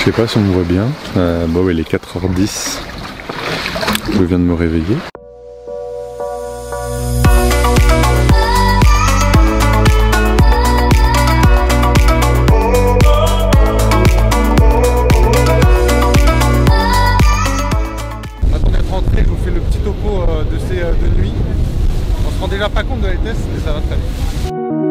Je sais pas si on me voit bien. Bon, ouais, il est 4h10. Je viens de me réveiller. Maintenant d'être rentré, je vous fais le petit topo de ces 2 nuits. On se rend déjà pas compte de la vitesse, mais ça va très vite.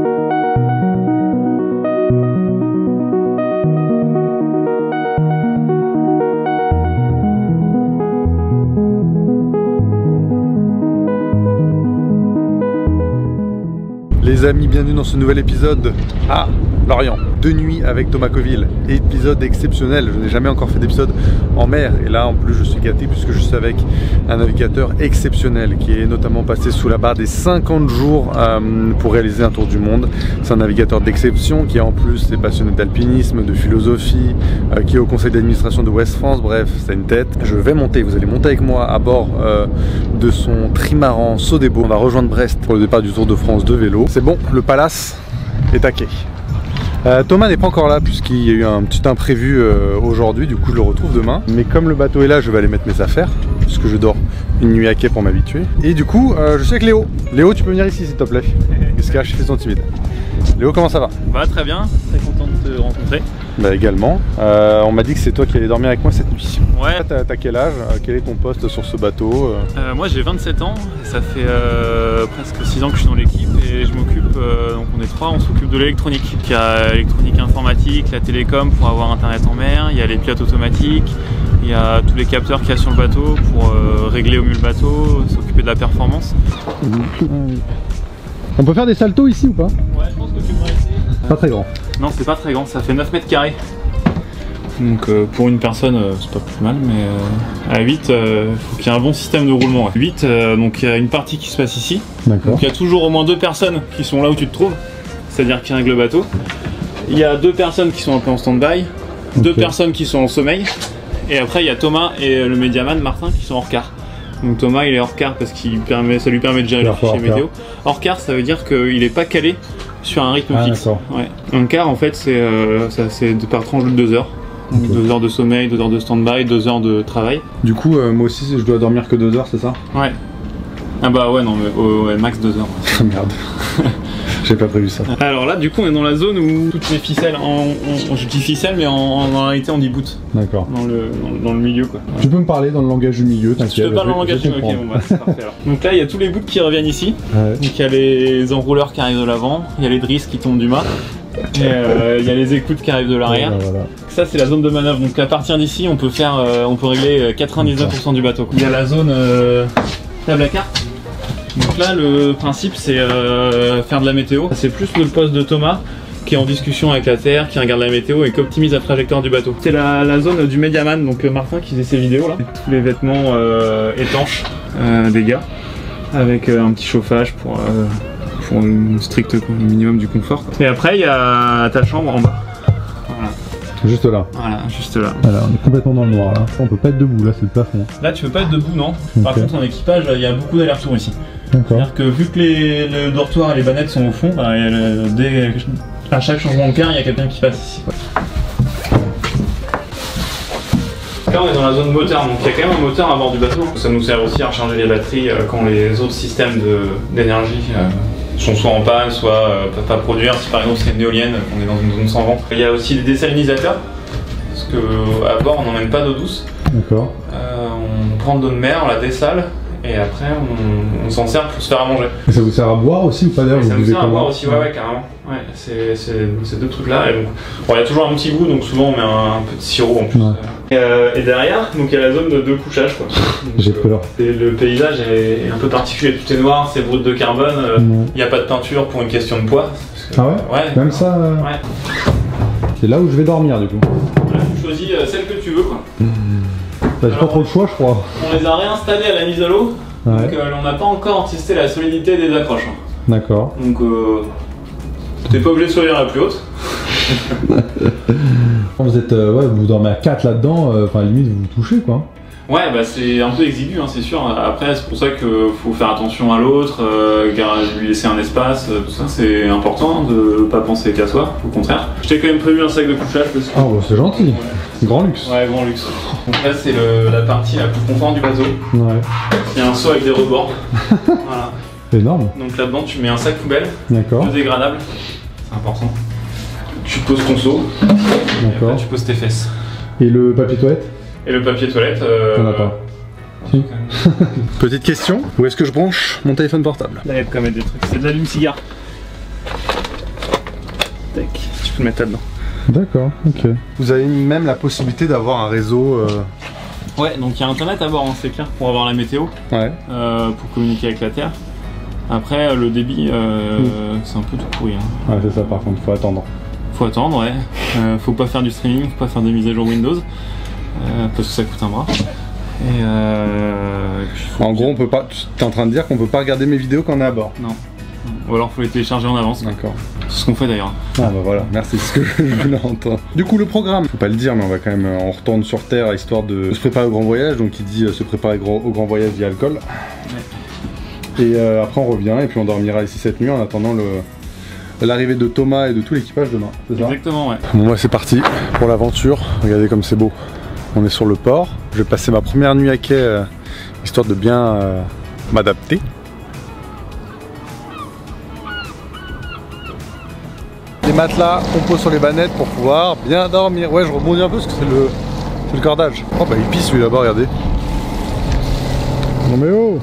Les amis, bienvenue dans ce nouvel épisode à Lorient. 2 nuits avec Thomas Coville. Épisode exceptionnel, je n'ai jamais encore fait d'épisode en mer. Et là en plus je suis gâté puisque je suis avec un navigateur exceptionnel qui est notamment passé sous la barre des 50 jours pour réaliser un tour du monde. C'est un navigateur d'exception qui en plus est passionné d'alpinisme, de philosophie, qui est au conseil d'administration de West France. Bref, c'est une tête. Je vais monter, vous allez monter avec moi à bord de son trimaran Sodebo. On va rejoindre Brest pour le départ du Tour de France de vélo. C'est bon, le palace est taqué. Thomas n'est pas encore là puisqu'il y a eu un petit imprévu aujourd'hui, du coup je le retrouve demain. Mais comme le bateau est là, je vais aller mettre mes affaires puisque je dors une nuit à quai pour m'habituer. Et du coup, je suis avec Léo. Léo, tu peux venir ici s'il te plaît. Qu'est-ce que je fais son timide. Léo, comment ça va? Bah très bien, très content de te rencontrer. Bah également. On m'a dit que c'est toi qui allais dormir avec moi cette nuit. Ouais. T'as quel âge? Quel est ton poste sur ce bateau? Moi j'ai 27 ans, ça fait presque 6 ans que je suis dans l'équipe et je m'occupe, donc on est 3, on s'occupe de l'électronique. Il y a l'électronique informatique, la télécom pour avoir internet en mer, il y a les pilotes automatiques, il y a tous les capteurs qu'il y a sur le bateau pour régler au mieux le bateau, s'occuper de la performance. On peut faire des saltos ici ou pas? Ouais, je pense que tu pourrais essayer. Pas très grand. Non, c'est pas très grand, ça fait 9 mètres carrés. Donc pour une personne, c'est pas plus mal, mais à 8, faut qu'il y ait un bon système de roulement. 8, donc il y a une partie qui se passe ici. D'accord. Donc il y a toujours au moins 2 personnes qui sont là où tu te trouves, c'est-à-dire qui règlent le bateau. Il y a 2 personnes qui sont un peu en stand-by, 2 personnes qui sont en sommeil, et après il y a Thomas et le médiaman Martin qui sont hors quart. Donc Thomas il est hors quart parce qu'il ça lui permet de gérer le fichier météo. Hors quart, ça veut dire qu'il n'est pas calé sur un rythme fixe. Ouais. Un quart en fait c'est par tranche de 2 heures. Donc 2 heures de sommeil, 2 heures de stand-by, 2 heures de travail. Du coup, moi aussi je dois dormir que 2 heures, c'est ça? Ouais. Ah bah ouais, non mais ouais, max 2 heures. Ah merde. J'ai pas prévu ça. Alors là, du coup, on est dans la zone où toutes les ficelles, je dis ficelles, mais en réalité on dit boot. D'accord. Dans le milieu quoi. Tu peux me parler dans le langage du milieu, t'inquiète. Je te parle dans le langage du milieu, ok, bon bah c'est parfait alors. Donc là, il y a tous les boots qui reviennent ici. Ouais. Donc il y a les enrouleurs qui arrivent de l'avant, il y a les drisses qui tombent du mât, et il y a les écoutes qui arrivent de l'arrière. Voilà. Ça c'est la zone de manœuvre, donc à partir d'ici on peut régler 99% du bateau. Il y a la zone table à carte. Donc là le principe c'est faire de la météo. C'est plus le poste de Thomas qui est en discussion avec la terre, qui regarde la météo et qui optimise la trajectoire du bateau. C'est la zone du médiaman, donc Martin qui faisait ses vidéos là. Tous les vêtements étanches des gars, avec un petit chauffage pour un strict minimum du confort. Et après il y a ta chambre en bas. Voilà. Juste là. Voilà, juste là. Voilà, on est complètement dans le noir là. On peut pas être debout, là c'est le plafond. Là tu peux pas être debout, non. Par Okay. contre en équipage il y a beaucoup d'allers-retours ici. C'est-à-dire que vu que le dortoir et les bannettes sont au fond, bah, à chaque changement de quart il y a quelqu'un qui passe ici. Là on est dans la zone moteur, donc il y a quand même un moteur à bord du bateau. Ça nous sert aussi à recharger les batteries quand les autres systèmes d'énergie sont soit en panne, soit peuvent pas produire. Si par exemple c'est une éolienne, qu'on est dans une zone sans vent. Il y a aussi des désalinisateurs, parce qu'à bord on n'emmène pas d'eau douce. D'accord. On prend de l'eau de mer, on la dessale, et après on s'en sert pour se faire à manger. Et ça vous sert à boire aussi ou pas d'ailleurs? Ça nous sert à boire aussi, ouais carrément. Ouais, c'est ces 2 trucs là. Et donc, bon, il y a toujours un petit goût, donc souvent on met un peu de sirop en plus. Ouais. Et derrière, donc il y a la zone de couchage quoi. J'ai peur. Le paysage est un peu particulier, tout est noir, c'est brut de carbone, il n'y a pas de peinture pour une question de poids. Ah ouais? Ouais. Même ça Ouais. C'est là où je vais dormir du coup. Voilà, tu choisis celle que tu veux quoi. T'as pas trop le choix je crois. On les a réinstallés à la mise à l'eau, ouais. Donc on n'a pas encore testé la solidité des accroches. D'accord. Donc t'es pas obligé de choisir la plus haute. Vous êtes, ouais, vous dormez à 4 là-dedans, enfin limite vous vous touchez quoi. Ouais, bah c'est un peu exigu, hein, c'est sûr. Après, c'est pour ça qu'il faut faire attention à l'autre, lui laisser un espace, tout ça, c'est important de pas penser qu'à soi, au contraire. Je t'ai quand même prévu un sac de couchage parce que... Ah, bah c'est gentil. Grand luxe. Ouais, grand luxe. Donc là, c'est la partie la plus confort du bateau. Ouais. Il y a un seau avec des rebords. Voilà. Énorme. Donc là-dedans, tu mets un sac poubelle, D'accord. biodégradable, c'est important. Tu poses ton seau, et après tu poses tes fesses. Et le papier toilette? Et le papier toilette, T'en as pas. Si. Petite question, où est-ce que je branche mon téléphone portable? Là, il y a quand même des trucs. C'est de l'allume-cigare. Tac, tu peux le mettre là-dedans. D'accord, ok. Vous avez même la possibilité d'avoir un réseau. Ouais, donc il y a internet à bord, hein, c'est clair, pour avoir la météo, Ouais. pour communiquer avec la Terre. Après, le débit, c'est un peu tout pourri. Hein. Ouais, c'est ça, par contre, faut attendre. Faut attendre, ouais. Faut pas faire du streaming, faut pas faire des mises à jour Windows, parce que ça coûte un bras. Et En gros, on peut pas. T'es en train de dire qu'on peut pas regarder mes vidéos quand on est à bord? Non. Ou alors faut les télécharger en avance. D'accord. C'est ce qu'on fait d'ailleurs. Ah bah voilà, merci, c'est ce que je voulais entendre. Du coup, le programme, faut pas le dire, mais on va quand même, on retourne sur Terre histoire de se préparer au grand voyage. Donc il dit se préparer au grand voyage via alcool. Ouais. Et après on revient et puis on dormira ici cette nuit en attendant l'arrivée de Thomas et de tout l'équipage demain. C'est ça? Exactement, ouais. Bon bah c'est parti pour l'aventure. Regardez comme c'est beau. On est sur le port. Je vais passer ma première nuit à quai histoire de bien m'adapter. Les matelas qu'on pose sur les bannettes pour pouvoir bien dormir. Ouais, je rebondis un peu parce que c'est le cordage. Oh bah il pisse lui là-bas, regardez. Non mais oh!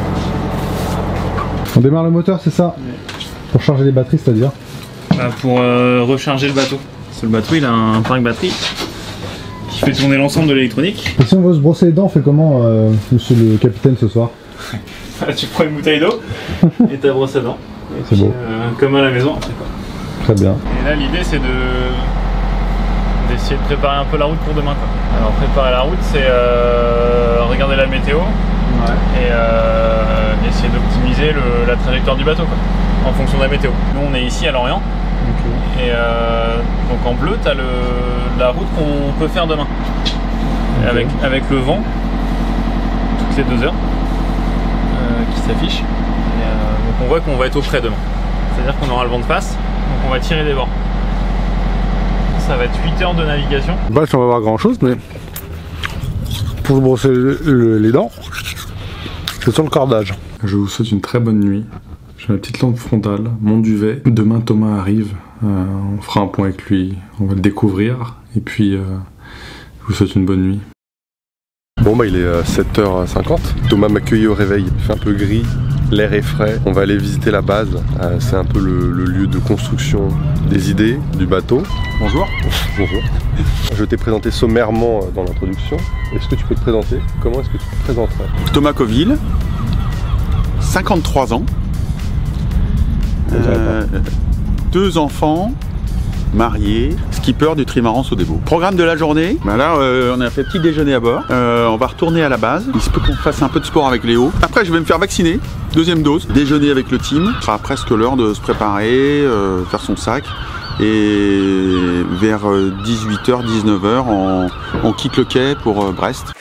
On démarre le moteur, c'est ça? Ouais. Pour charger les batteries, c'est-à-dire? Pour recharger le bateau. Parce que le bateau il a un parc batterie qui fait tourner l'ensemble de l'électronique. Et si on veut se brosser les dents, on fait comment, monsieur le capitaine, ce soir? Tu prends une bouteille d'eau et ta brosse à dents. C'est beau. Comme à la maison après quoi. Très bien. Et là l'idée c'est d'essayer de préparer un peu la route pour demain quoi. Alors préparer la route c'est regarder la météo et essayer d'optimiser la trajectoire du bateau quoi, en fonction de la météo. Nous on est ici à Lorient et donc en bleu tu as la route qu'on peut faire demain avec le vent toutes les 2 heures qui s'affiche. Donc on voit qu'on va être au frais demain, c'est à dire qu'on aura le vent de face. Donc on va tirer des bords. Ça va être 8 heures de navigation. Bah on va voir grand chose, mais pour se brosser les dents, c'est sur le cordage. Je vous souhaite une très bonne nuit. J'ai ma petite lampe frontale, mon duvet. Demain Thomas arrive, on fera un point avec lui, on va le découvrir. Et puis je vous souhaite une bonne nuit. Bon bah il est 7h50. Thomas m'accueille au réveil, il fait un peu gris. L'air est frais, on va aller visiter la base, c'est un peu le lieu de construction des idées du bateau. Bonjour. Bonjour. Je t'ai présenté sommairement dans l'introduction. Est-ce que tu peux te présenter? Comment est-ce que tu te présenterais? Thomas Coville, 53 ans, 2 enfants, marié, skipper du trimaran Sodebo. Programme de la journée, ben là on a fait petit déjeuner à bord, on va retourner à la base, il se peut qu'on fasse un peu de sport avec Léo. Après je vais me faire vacciner, 2e dose, déjeuner avec le team, ce sera presque l'heure de se préparer, faire son sac. Et vers 18h, 19h, on quitte le quai pour Brest.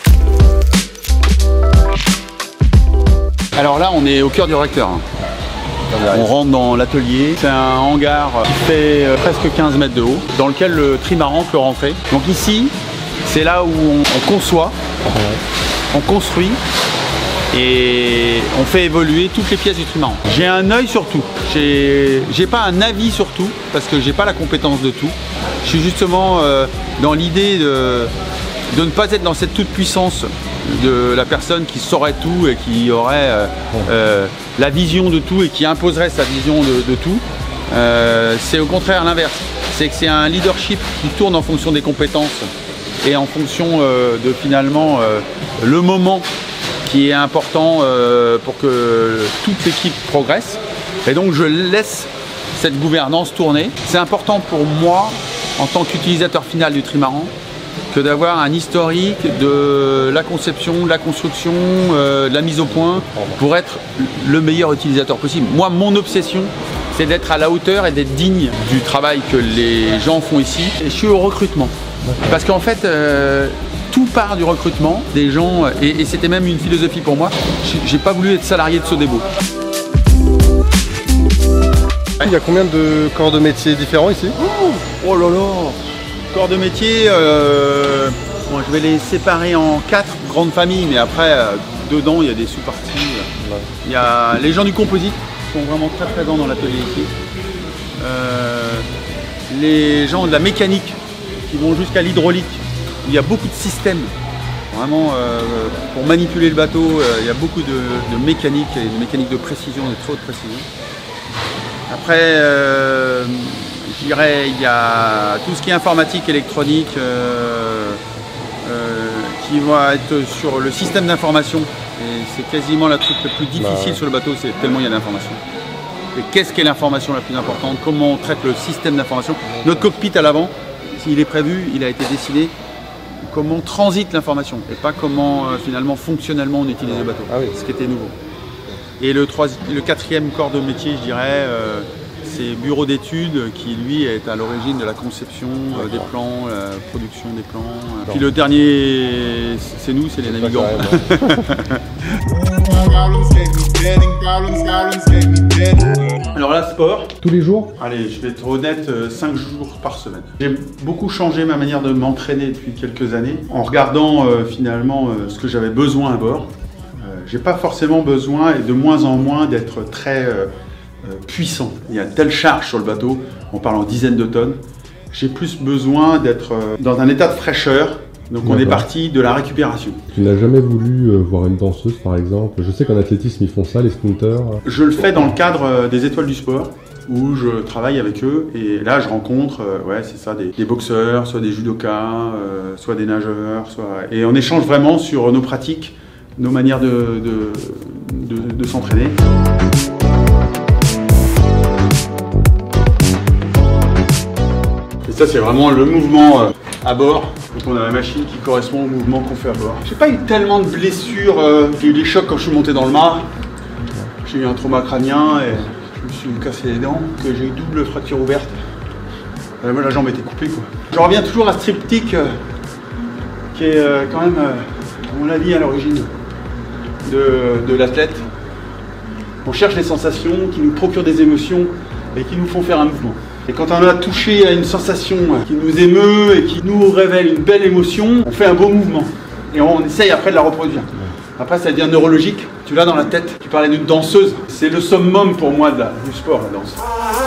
Alors là on est au cœur du réacteur. On rentre dans l'atelier, c'est un hangar qui fait presque 15 mètres de haut, dans lequel le trimaran peut rentrer. Donc ici, c'est là où on conçoit, on construit et on fait évoluer toutes les pièces du trimaran. J'ai un œil sur tout, j'ai pas un avis sur tout, parce que j'ai pas la compétence de tout. Je suis justement dans l'idée de ne pas être dans cette toute puissance de la personne qui saurait tout et qui aurait la vision de tout et qui imposerait sa vision de tout. C'est au contraire l'inverse, c'est que c'est un leadership qui tourne en fonction des compétences et en fonction de finalement le moment qui est important pour que toute l'équipe progresse. Et donc je laisse cette gouvernance tourner. C'est important pour moi en tant qu'utilisateur final du trimaran que d'avoir un historique de la conception, de la construction, de la mise au point pour être le meilleur utilisateur possible. Moi, mon obsession, c'est d'être à la hauteur et d'être digne du travail que les gens font ici. Et je suis au recrutement. Parce qu'en fait, tout part du recrutement des gens, et c'était même une philosophie pour moi. J'ai pas voulu être salarié de Sodebo. Il y a combien de corps de métier différents ici? Oh là là! Corps de métier, bon, je vais les séparer en 4 grandes familles, mais après, dedans, il y a des sous-parties. Il y a les gens du composite, qui sont vraiment très présents dans l'atelier ici. Les gens de la mécanique, qui vont jusqu'à l'hydraulique, où il y a beaucoup de systèmes. Vraiment, pour manipuler le bateau, il y a beaucoup de mécanique, et de mécanique de précision, de très haute précision. Après, je dirais, il y a tout ce qui est informatique, électronique, qui va être sur le système d'information. Et c'est quasiment le truc le plus difficile sur le bateau, c'est tellement il y a d'informations. Et qu'est-ce qu'est l'information la plus importante? Comment on traite le système d'information? Notre cockpit à l'avant, s'il est prévu, il a été dessiné. Comment transite l'information et pas comment finalement fonctionnellement on utilise le bateau, ce qui était nouveau. Et le 4e corps de métier, je dirais, c'est bureau d'études qui lui est à l'origine de la conception des plans, la production des plans. Puis le dernier, c'est nous, c'est les navigants. Alors là, sport. Tous les jours? Allez, je vais être honnête, 5 jours par semaine. J'ai beaucoup changé ma manière de m'entraîner depuis quelques années en regardant finalement ce que j'avais besoin à bord. J'ai pas forcément besoin et de moins en moins d'être très puissant. Il y a telle charge sur le bateau, on parle en dizaines de tonnes. J'ai plus besoin d'être dans un état de fraîcheur. Donc on est parti de la récupération. Tu n'as jamais voulu voir une danseuse par exemple? Je sais qu'en athlétisme ils font ça, les sprinters. Je le fais dans le cadre des étoiles du sport, où je travaille avec eux. Et là je rencontre, ouais c'est ça, des boxeurs, soit des judokas, soit des nageurs. Et on échange vraiment sur nos pratiques, nos manières de s'entraîner. Et ça c'est vraiment le mouvement à bord. Donc on a la machine qui correspond au mouvement qu'on fait à bord. J'ai pas eu tellement de blessures, j'ai eu des chocs quand je suis monté dans le mât. J'ai eu un trauma crânien et je me suis cassé les dents, que j'ai eu double fracture ouverte. Moi la jambe était coupée quoi. Je reviens toujours à ce triptyque qui est quand même, à mon avis, à l'origine de l'athlète. On cherche les sensations qui nous procurent des émotions et qui nous font faire un mouvement. Et quand on a touché à une sensation qui nous émeut et qui nous révèle une belle émotion, on fait un beau mouvement. Et on essaye après de la reproduire. Après ça devient neurologique, tu l'as dans la tête. Tu parlais d'une danseuse, c'est le summum pour moi du sport, la danse.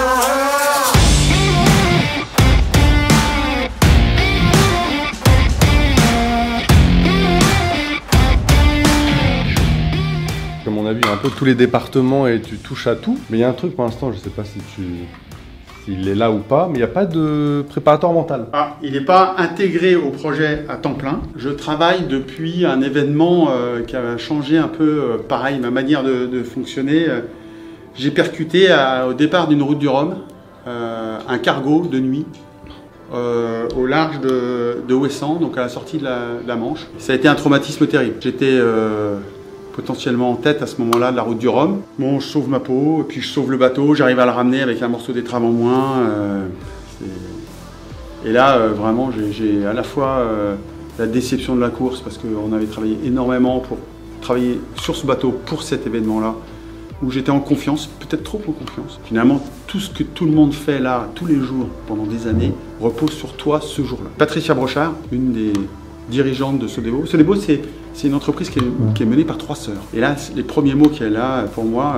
Comme on a vu un peu tous les départements et tu touches à tout. Mais il y a un truc pour l'instant, je sais pas s'il est là ou pas, mais il n'y a pas de préparateur mental. Ah, il n'est pas intégré au projet à temps plein. Je travaille depuis un événement qui a changé un peu, pareil, ma manière de fonctionner. J'ai percuté au départ d'une route du Rhum, un cargo de nuit au large de Ouessant, donc à la sortie de la Manche. Ça a été un traumatisme terrible. J'étais potentiellement en tête à ce moment-là de la route du Rhum. Bon, je sauve ma peau, et puis je sauve le bateau, j'arrive à le ramener avec un morceau d'étrave en moins. Et là, vraiment, j'ai à la fois la déception de la course, parce qu'on avait travaillé énormément pour travailler sur ce bateau pour cet événement-là, où j'étais en confiance, peut-être trop en confiance. Finalement, tout ce que tout le monde fait là, tous les jours, pendant des années, repose sur toi ce jour-là. Patricia Brochard, une des dirigeante de Sodebo. Sodebo, c'est une entreprise qui est menée par 3 sœurs. Et là, les premiers mots qu'elle a pour moi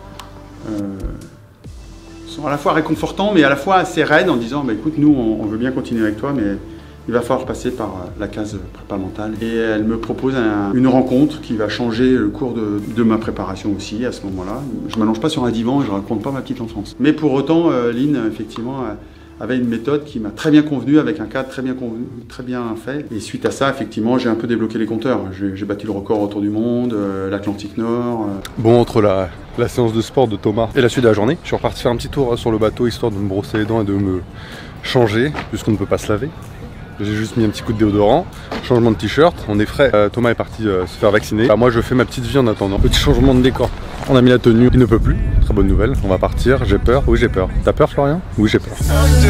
sont à la fois réconfortants, mais à la fois assez raides en disant bah, écoute, nous, on veut bien continuer avec toi, mais il va falloir passer par la case prépa mentale. Et elle me propose une rencontre qui va changer le cours de ma préparation aussi à ce moment-là. Je ne m'allonge pas sur un divan et je ne raconte pas ma petite enfance. Mais pour autant, Lynn, effectivement, avait une méthode qui m'a très bien convenu, avec un cadre très bien convenu, très bien fait. Et suite à ça, effectivement, j'ai un peu débloqué les compteurs. J'ai battu le record autour du monde, l'Atlantique Nord. Bon, entre la séance de sport de Thomas et la suite de la journée, je suis reparti faire un petit tour sur le bateau, histoire de me brosser les dents et de me changer, puisqu'on ne peut pas se laver. J'ai juste mis un petit coup de déodorant, changement de t-shirt, on est frais. Thomas est parti se faire vacciner. Moi je fais ma petite vie en attendant. Petit changement de décor. On a mis la tenue, il ne peut plus. Très bonne nouvelle, on va partir. J'ai peur, oui j'ai peur. T'as peur Florian? Oui j'ai peur.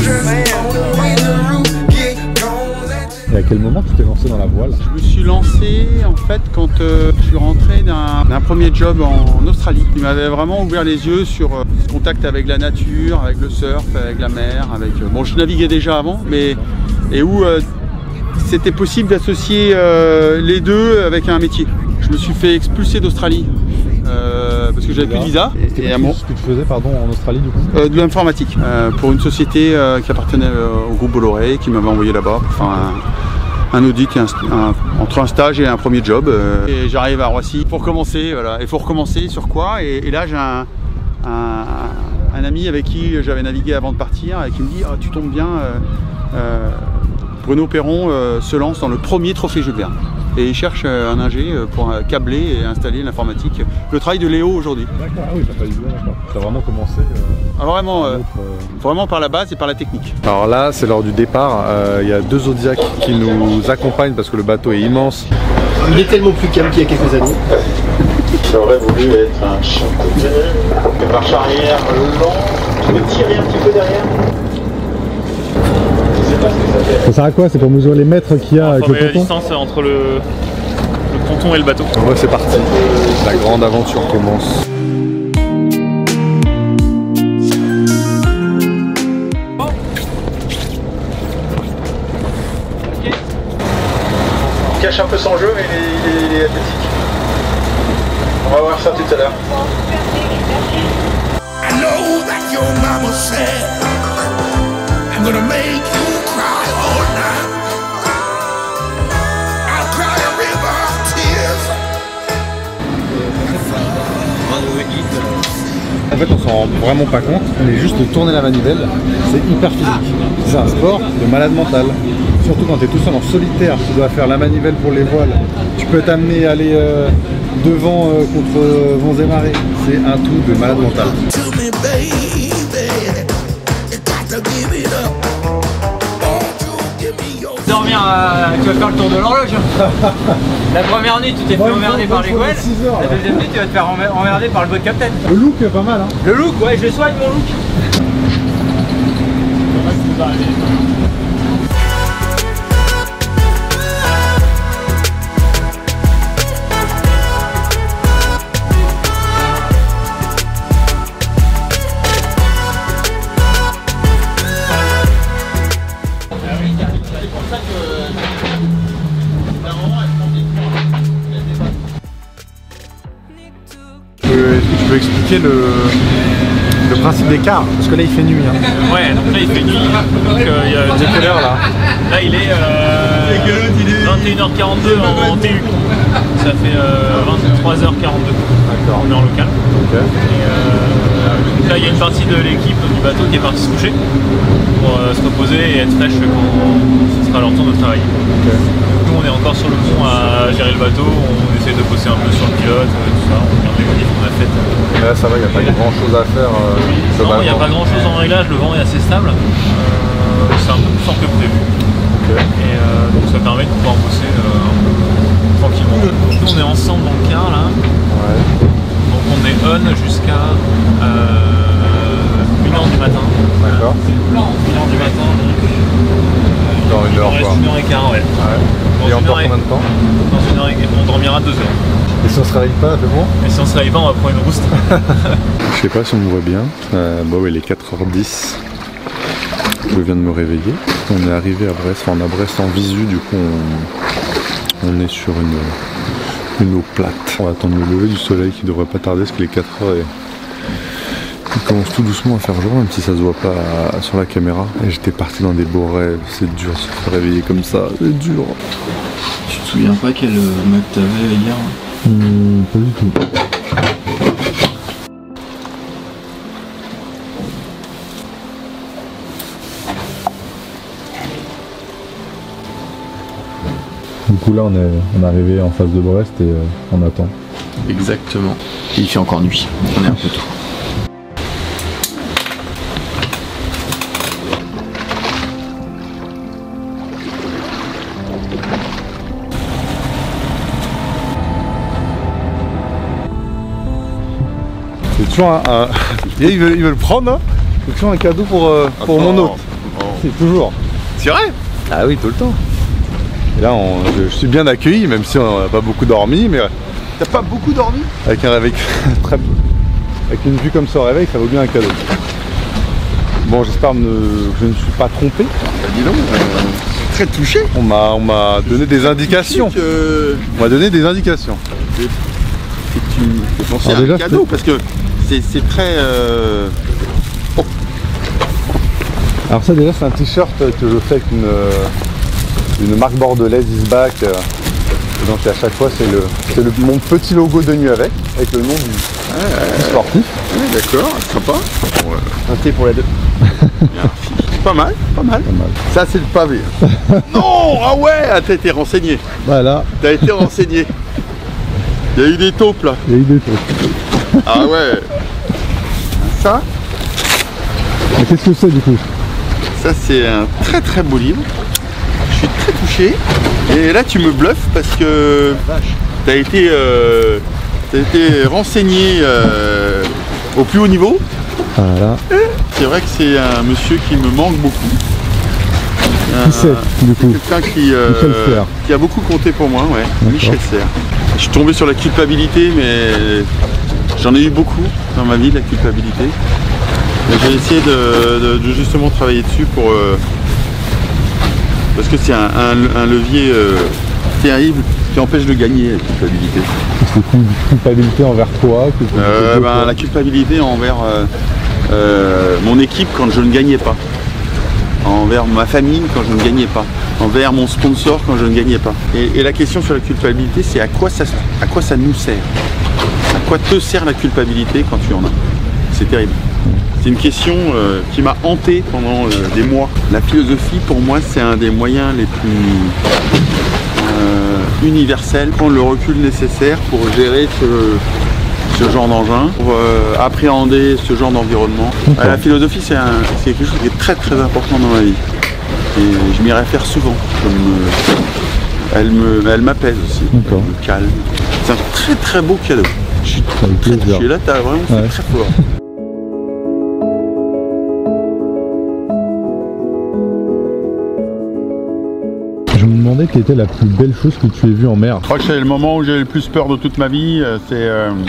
Et à quel moment tu t'es lancé dans la voile? Je me suis lancé en fait quand je suis rentré d'un premier job en Australie. Il m'avait vraiment ouvert les yeux sur ce contact avec la nature, avec le surf, avec la mer. Bon, je naviguais déjà avant, mais il et où c'était possible d'associer les deux avec un métier. Je me suis fait expulser d'Australie parce que j'avais plus de visa. Et à ce que tu faisais en Australie du coup de l'informatique pour une société qui appartenait au groupe Bolloré qui m'avait envoyé là-bas pour faire un audit et entre un stage et un premier job. Et j'arrive à Roissy pour commencer, voilà. Il faut recommencer sur quoi, et là j'ai un ami avec qui j'avais navigué avant de partir et qui me dit oh, tu tombes bien, Bruno Perron se lance dans le premier trophée Jules Verne. Et il cherche un ingé pour câbler et installer l'informatique. Le travail de Léo aujourd'hui. D'accord, ah oui, t'as pas eu de d'accord. T'as vraiment commencé vraiment par la base et par la technique. Alors là, c'est l'heure du départ. Il y a 2 Zodiacs qui nous accompagnent parce que le bateau est immense. Il est tellement plus calme qu'il y a quelques années. J'aurais voulu être un chanteur. Marche arrière lent. Je vais tirer un petit peu derrière. Ça sert à quoi? C'est pour mesurer les mètres qu'il y a avec le ponton? La distance entre le ponton et le bateau. Ouais, c'est parti. La grande aventure commence. Il cache un peu son jeu, mais il est athlétique. On va voir ça tout à l'heure. I know that your mama said I'm gonna make you cry all night. I'll cry a river of tears. En fait, on s'en rend vraiment pas compte, mais juste de tourner la manivelle, c'est hyper physique. C'est un sport de malade mental. Surtout quand tu es tout seul en solitaire, tu dois faire la manivelle pour les voiles. Tu peux t'amener à aller devant contre vents et marées. C'est un truc de malade mental. To me, baby, you got to give it up. Won't you give me your Dormir, tu vas faire le tour de l'horloge. La première nuit, tu t'es fait emmerder par les gouelles. La deuxième nuit, tu vas te faire emmerder par le boat captain. Le look est pas mal, hein. Le look, ouais, je soigne mon look. Est-ce que tu peux expliquer le principe des quarts? Parce que là il fait nuit. Hein. Ouais, donc là il fait nuit. Donc il y a Quelle heure là? Là il est 21h42 en TU. Ça fait 23h42. D'accord. On est en local. Ok. Donc là il y a une partie de l'équipe du bateau qui est partie se coucher pour se reposer et être fraîche quand ce sera leur tour de travail. Okay. Nous on est encore sur le pont à gérer le bateau, on essaie de bosser un peu sur le pilote, tout ça, on regarde les modifs qu'on a faites. Là ça va, il n'y a pas grand chose à faire. Non, il n'y a pas grand chose en réglage, le vent est assez stable, c'est un peu plus fort que prévu. Okay. Et donc ça permet de pouvoir bosser tranquillement. Donc nous on est ensemble dans le car là, Ouais. donc on est on jusqu'à 1h du matin. D'accord. 1h du matin, donc Dans une heure il quoi. reste 1h15, ouais. Ouais. Et Dans encore une heure combien de temps? Dans 1h15, on dormira 2 heures. Et si on se réveille pas, c'est bon? Et si on se réveille pas, on va prendre une rouste. Je sais pas si on me voit bien. Bon, il est 4h10. Je viens de me réveiller. On est arrivé à Brest, enfin on est à Brest en visu, du coup on est sur une eau plate. On va attendre le lever du soleil qui devrait pas tarder parce qu'il est 4h et il commence tout doucement à faire jour, même si ça se voit pas sur la caméra. Et j'étais parti dans des beaux rêves, c'est dur de se faire réveiller comme ça, c'est dur. Tu te souviens pas quelle meuf t'avais hier? Pas du tout. Du coup là on est arrivé en face de Brest et on attend. Exactement. Et il fait encore nuit. On est un peu tôt. C'est toujours un... il veut le prendre, hein. C'est toujours un cadeau pour mon hôte. C'est toujours. C'est vrai? Ah oui, tout le temps. Et là, je suis bien accueilli, même si on n'a pas beaucoup dormi, mais T'as pas beaucoup dormi? avec très peu. Avec une vue comme ça au réveil, ça vaut bien un cadeau. Bon, j'espère que je ne me suis pas trompé. Bah dis donc, très touché. On m'a donné des indications. On m'a donné des indications. C'est pensé à un cadeau parce que c'est très... Alors ça déjà c'est un t-shirt que je fais avec une marque bordelaise Isbac. Donc à chaque fois c'est mon petit logo de nuit avec le nom du sportif. Ouais, d'accord, sympa. Un thé pour les deux. Pas mal. Ça c'est le pavé. Non, ah ouais, t'as été renseigné. Voilà. T'as été renseigné. Il y a eu des taupes là. Il y a eu des taupes. Ah ouais. Ça. Mais qu'est-ce que c'est du coup? Ça c'est un très très beau livre. Je suis très touché. Et là tu me bluffes parce que t'as été renseigné au plus haut niveau. Voilà. C'est vrai que c'est un monsieur qui me manque beaucoup. Qui c'est du coup? Quelqu'un qui a beaucoup compté pour moi, ouais. Michel Serres. Je suis tombé sur la culpabilité, mais j'en ai eu beaucoup dans ma vie, de la culpabilité. J'ai essayé de justement travailler dessus pour parce que c'est un levier terrible qui empêche de gagner la culpabilité. C'est une culpabilité envers toi la culpabilité envers mon équipe quand je ne gagnais pas, envers ma famille quand je ne gagnais pas, envers mon sponsor quand je ne gagnais pas. Et la question sur la culpabilité, c'est à quoi ça nous sert? À quoi te sert la culpabilité quand tu en as? C'est terrible. C'est une question qui m'a hanté pendant des mois. La philosophie, pour moi, c'est un des moyens les plus universels, prendre le recul nécessaire pour gérer ce genre d'engin, pour appréhender ce genre d'environnement. La philosophie, c'est quelque chose qui est très très important dans ma vie. Et je m'y réfère souvent. Elle m'apaise aussi, elle me calme. C'est un très très beau cadeau. Je suis très touché. Là, t'as vraiment fait très fort. Je me demandais quelle était la plus belle chose que tu aies vue en mer. Je crois que c'est le moment où j'ai le plus peur de toute ma vie. C'est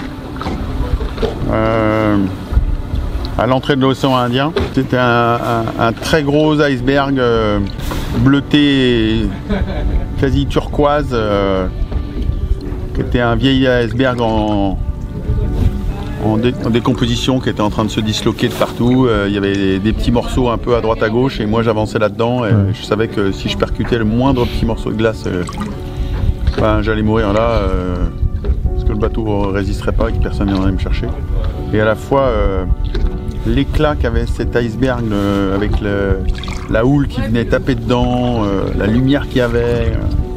à l'entrée de l'océan Indien. C'était un très gros iceberg bleuté, quasi turquoise, qui était un vieil iceberg en décomposition, qui était en train de se disloquer de partout. Il y avait des petits morceaux un peu à droite à gauche et moi j'avançais là-dedans et je savais que si je percutais le moindre petit morceau de glace, j'allais mourir là parce que le bateau résisterait pas et que personne ne viendrait me chercher. Et à la fois l'éclat qu'avait cet iceberg avec la houle qui venait taper dedans, la lumière qu'il y avait,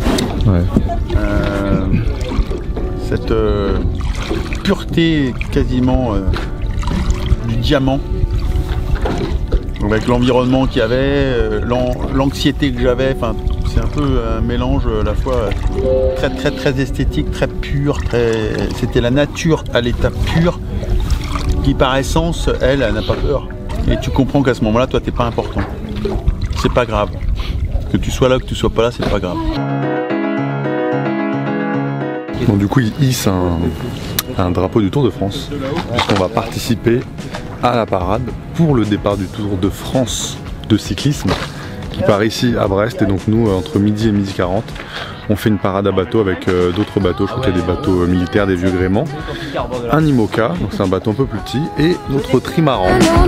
cette pureté quasiment du diamant, avec l'environnement qu'il y avait, l'anxiété que j'avais, c'est un peu un mélange à la fois très très très esthétique, très pur, c'était la nature à l'état pur qui par essence, elle n'a pas peur. Et tu comprends qu'à ce moment-là, toi t'es pas important. C'est pas grave. Que tu sois là ou que tu sois pas là, c'est pas grave. Bon, du coup, il hisse un drapeau du Tour de France. On va participer à la parade pour le départ du Tour de France de cyclisme qui part ici à Brest. Et donc nous, entre midi et midi 40, on fait une parade à bateau avec d'autres bateaux. Je crois qu'il y a des bateaux militaires, des vieux gréments. Un IMOCA, donc c'est un bateau un peu plus petit, et notre trimaran.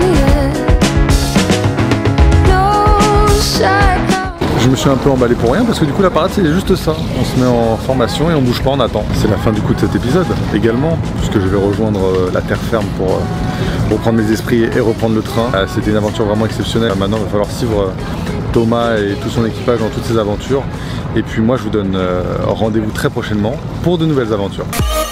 Je me suis un peu emballé pour rien parce que du coup la parade c'est juste ça, on se met en formation et on bouge pas, on attend. C'est la fin du coup de cet épisode également, puisque je vais rejoindre la terre ferme pour reprendre mes esprits et reprendre le train. C'était une aventure vraiment exceptionnelle. Maintenant il va falloir suivre Thomas et tout son équipage dans toutes ces aventures. Et puis moi je vous donne rendez-vous très prochainement pour de nouvelles aventures.